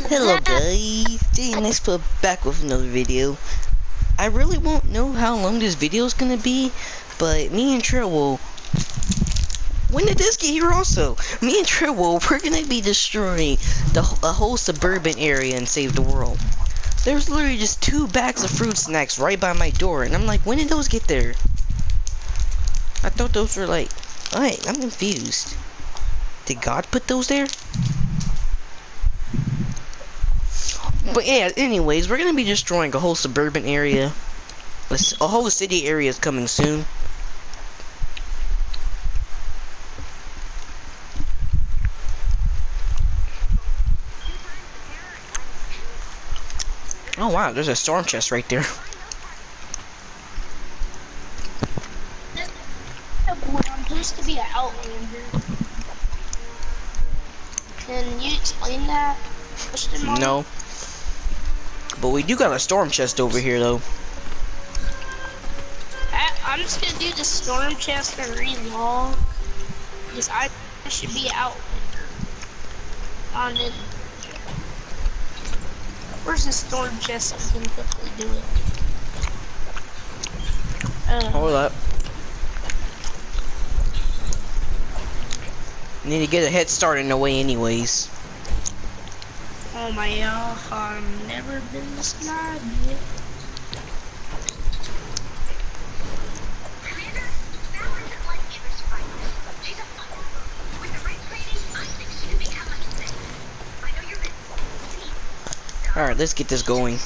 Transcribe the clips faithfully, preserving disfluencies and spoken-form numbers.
Hello guys, Jay Nice put back with another video. I really won't know how long this video is gonna be, but me and Trevor, when did this get here also? Me and Trevor, we're gonna be destroying the a whole suburban area and save the world. There's literally just two bags of fruit snacks right by my door, and I'm like, when did those get there? I thought those were like, alright, I'm confused. Did God put those there? But yeah, anyways, we're gonna be destroying a whole suburban area. A whole city area is coming soon. Oh wow, there's a storm chest right there. I'm supposed to be an outlander. Can you explain that? No. But we do got a storm chest over here though. I, I'm just gonna do the storm chest and read long. Because I should be an outlander. On it. Where's the storm chest? I can quickly do it. Uh, Hold up. Need to get a head start in the way anyways. Oh my god, I've never been this mad yet. Alright, let's get this going.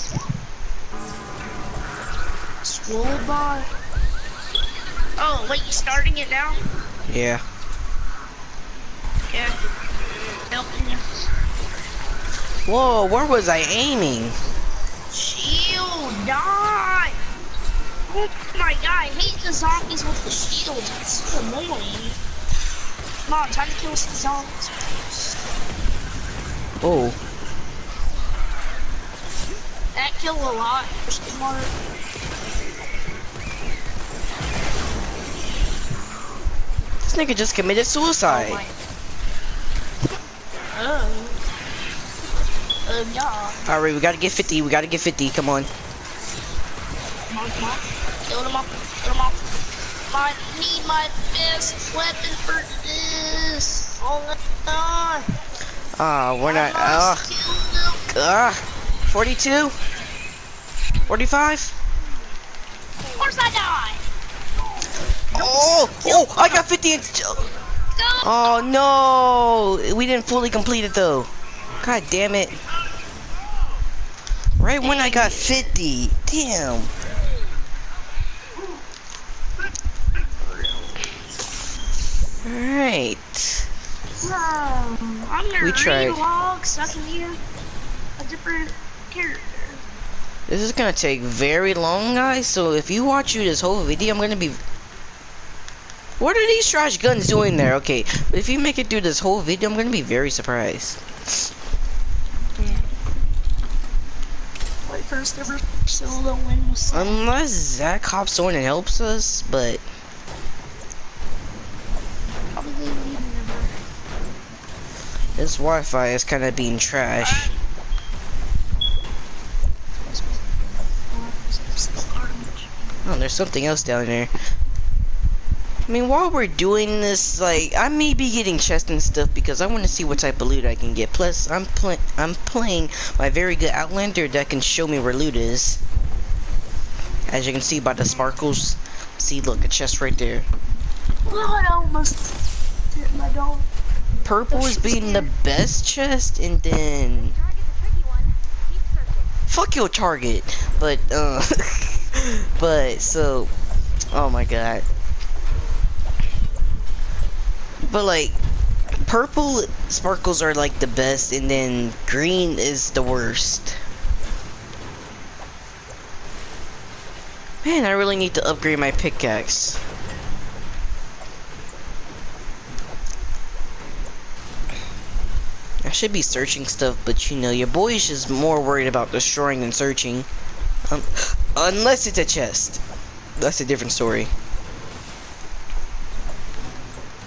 Swole bar. Oh, wait, you starting it now? Yeah. Yeah. Helping you. Whoa, where was I aiming? Shield, die! Oh my god, I hate the zombies with the shields. It's so annoying. Come on, time to kill some zombies. Oh. That killed a lot, Christian Mark. This nigga just committed suicide. Oh, my. oh. Uh, yeah. Alright, we gotta get fifty, we gotta get fifty, come on. Come on, come on. Kill them all. Kill them all. I need my best weapon for this. Oh my god. Ah, we're not, ah. Uh, ah. forty-two? forty-five? Of course I die. Oh, oh, I got fifty and, oh no, we didn't fully complete it though. God damn it. Right when I got fifty. Damn. Alright. Um, I'm gonna We tried. read logs so I can be a, a different character. This is gonna take very long, guys, so if you watch you this whole video, I'm gonna be... What are these trash guns doing there? Okay, but if you make it through this whole video, I'm gonna be very surprised. Yeah. My first ever solo win was... Unless Zach hops on and helps us, but... Probably leaving never. This Wi-Fi is kind of being trash. Oh, there's something else down there. I mean, while we're doing this, like, I may be getting chests and stuff because I want to see what type of loot I can get. Plus, I'm play I'm playing my very good Outlander that can show me where loot is. As you can see by the sparkles. See, look, a chest right there. Oh, I almost hit my dog. Purple is being the best chest, and then... Fuck your target. But, uh... but, so... Oh my god. But like, purple sparkles are like the best, and then green is the worst. Man, I really need to upgrade my pickaxe. I should be searching stuff, but you know, your boy's just more worried about destroying than searching. Um, unless it's a chest. That's a different story.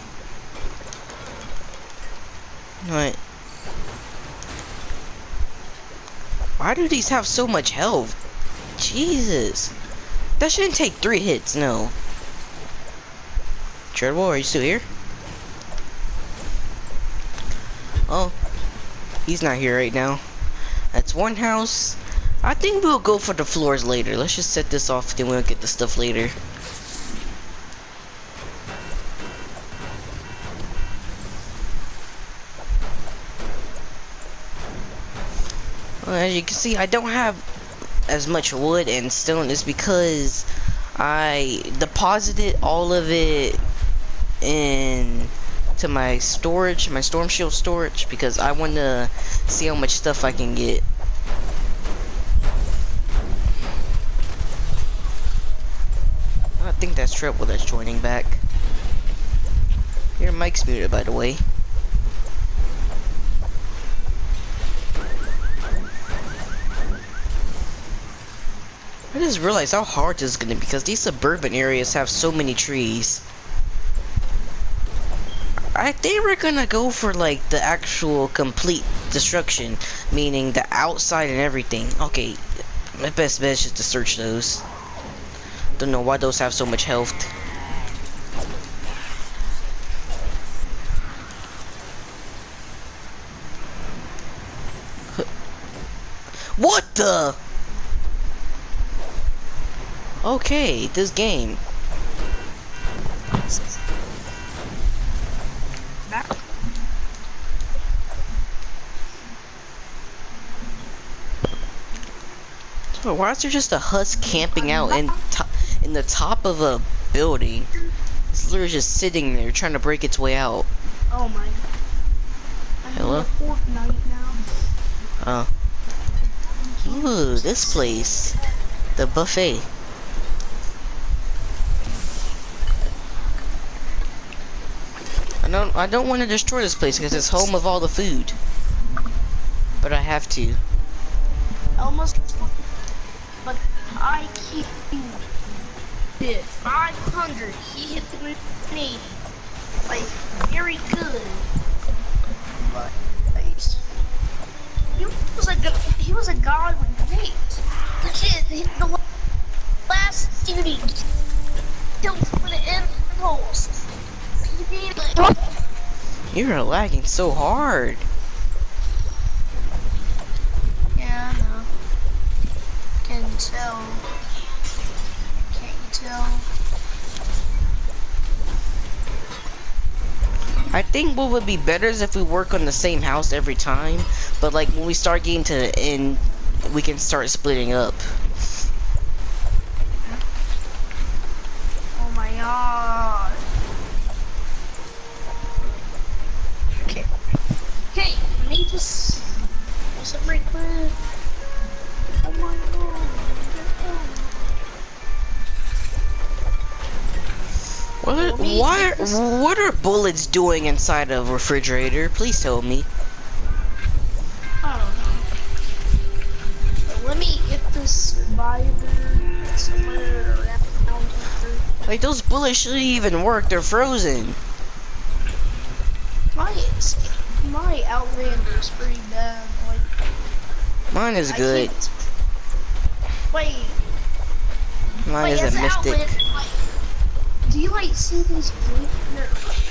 Right. Why do these have so much health? Jesus. That shouldn't take three hits, no. Treadwell, are you still here? Oh. He's not here right now. That's one house. I think we'll go for the floors later. Let's just set this off, then we'll get the stuff later. Well, as you can see, I don't have as much wood and stone. Is because I deposited all of it in to my storage, my storm shield storage, because I want to see how much stuff I can get. I think that's Treadwell that's joining back. Your mic's muted, by the way. I just realized how hard this is gonna be because these suburban areas have so many trees. I think we're gonna go for like the actual complete destruction, meaning the outside and everything. Okay, my best bet is just to search those. Don't know why those have so much health. What the? Okay, this game. So why is there just a husk camping out in top in the top of a building? It's literally just sitting there trying to break its way out. Oh my. Hello? Fortnite now. Oh. Ooh, this place. The buffet. I don't I don't want to destroy this place because it's home of all the food. But I have to. Almost, but I keep it five hundred. He hit the knee. Like very good. But nice. He was a go- he was a god with grenades. The kid hit the last duty. Killed for the impulse. You're lagging so hard. Yeah, I know. Can tell. Can't you tell? I think what would be better is if we work on the same house every time, but like when we start getting to the end, we can start splitting up. Oh my god. Okay. Okay, let me just do some right quick. Oh my god. What are, why are, what are bullets doing inside a refrigerator? Please tell me. I don't know. But let me get this survivor somewhere around here. Like those bullets shouldn't even work. They're frozen. My my Outlander is pretty bad. Like Mine is I good. can't- Wait, Mine wait, is as a an mystic. Outlander, like, do you like see these blue? No.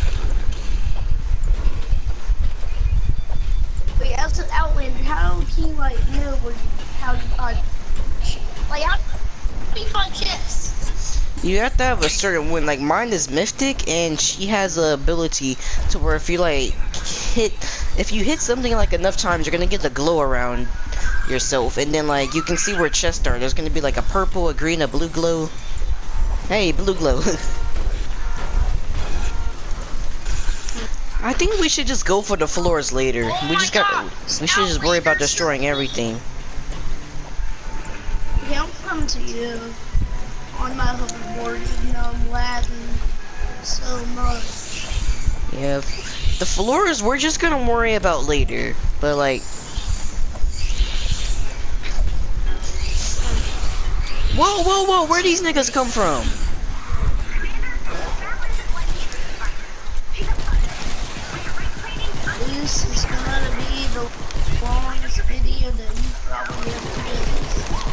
Wait, as an Outlander, how can you like know where you, how you find? Like how do you find chests? You have to have a certain win. Like mine is mystic, and she has a ability to where if you like hit, if you hit something like enough times, you're gonna get the glow around yourself, and then like you can see where chests are. There's gonna be like a purple, a green, a blue glow. Hey, blue glow. I think we should just go for the floors later. Oh we just my got. God. We should just worry about destroying everything. Okay, I'm coming to you on my hoverboard, even though I'm lagging so much. Yeah, the floors we're just gonna worry about later. But like, whoa, whoa, whoa! Where these niggas come from? This is gonna be the longest video that you probably ever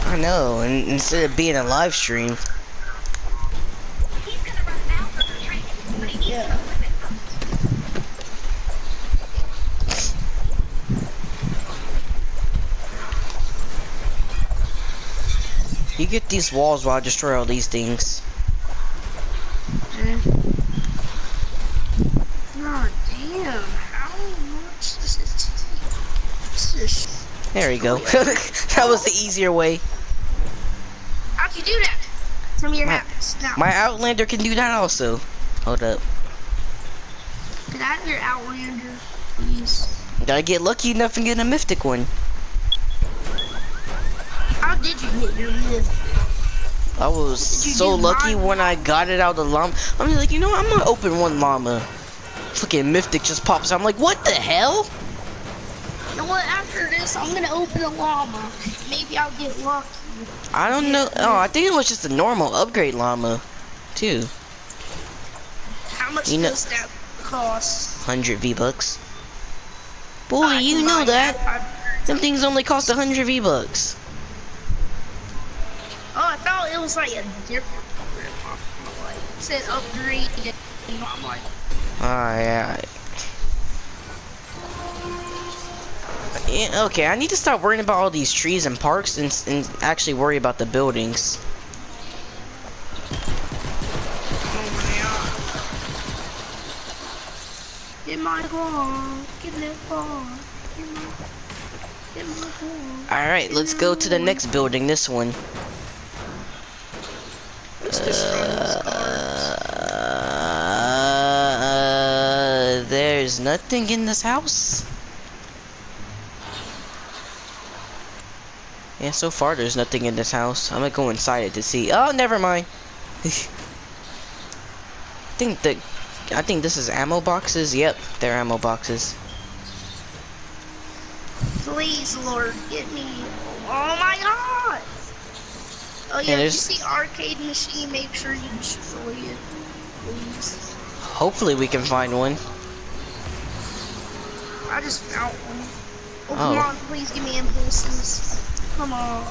I know, and instead of being a live stream. Yeah. You get these walls while I destroy all these things. Mm. God damn, how much does it take? This is There you go. That was the easier way. How'd you do that? Tell me your My- habits now. My Outlander can do that also. Hold up. Get out of your Outlander, please. Gotta get lucky enough and get a mythic one. How did you get your myth? I was Did you so do lucky mine? when I got it out of the llama. I'm like, you know what? I'm gonna open one llama. Fucking mythic just pops out. I'm like, what the hell? You know what? After this, I'm gonna open a llama. Maybe I'll get lucky. I don't know. Oh, I think it was just a normal upgrade llama, too. How much You know- does that cost? one hundred V-Bucks. Boy, I you can know buy that. I- Them things only cost one hundred V-Bucks. Oh, I thought it was like a different. Like, it said upgrade. And I'm like, Alright. Yeah, okay, I need to stop worrying about all these trees and parks and, and actually worry about the buildings. get my gun, get my gun, get my, get my gun. Alright, let's go to the next building, this one. Let's destroy those cars. Uh, there's nothing in this house. Yeah, so far there's nothing in this house. I'm gonna go inside it to see. Oh, never mind. I think the, I think this is ammo boxes. Yep, they're ammo boxes. Please, Lord, get me. Oh my God! Oh yeah, if you there's- see arcade machine, make sure you destroy it, please. Hopefully we can find one. I just found one. Oh, Oh. come on, please give me impulses. Come on.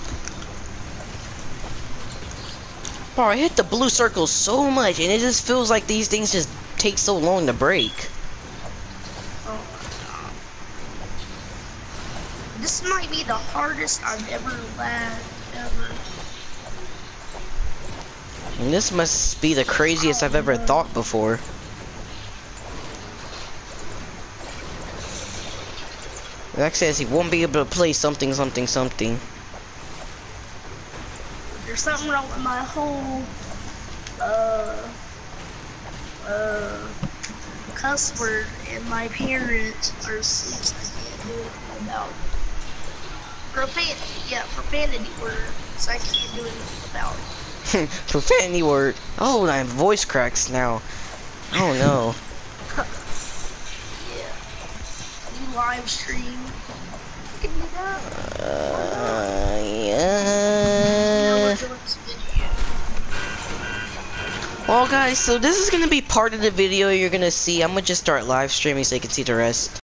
Bro, I hit the blue circle so much, and it just feels like these things just take so long to break. Oh my God. This might be the hardest I've ever lagged, ever. And this must be the craziest I've ever thought before. Like says he won't be able to play something, something, something. There's something wrong with my whole, uh, uh, cuss word, and my parents are asleep, so I can't do anything about it. Profanity, yeah, profanity words, I can't do anything about it. Profanity word. Oh, my voice cracks now. Oh no. Yeah. You live stream. Give me that. Uh, You know yeah. we're doing this video. Well, guys, so this is gonna be part of the video you're gonna see. I'm gonna just start live streaming so you can see the rest.